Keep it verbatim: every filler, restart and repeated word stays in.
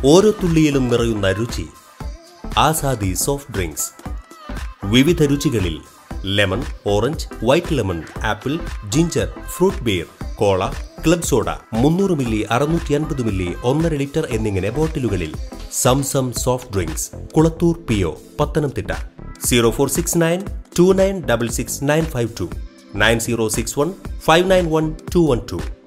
ഓരോ തുള്ളിയിലും നിറയുന്ന രുചി. Azadi soft drinks. വിവിധ രുചികളിൽ lemon, orange, white lemon, apple, ginger, fruit beer, cola, club soda, മുന്നൂറ് മില്ലി, അറുന്നൂറ്റി അൻപത് മില്ലി, ഒന്നര ലിറ്റർ എന്നിങ്ങനെ ബോട്ടിലുകളിൽ. Zamzam soft drinks, Kulathoor P O, Pathanamthitta. Zero four six nine two nine double six nine five two, nine zero six one five nine one two one to.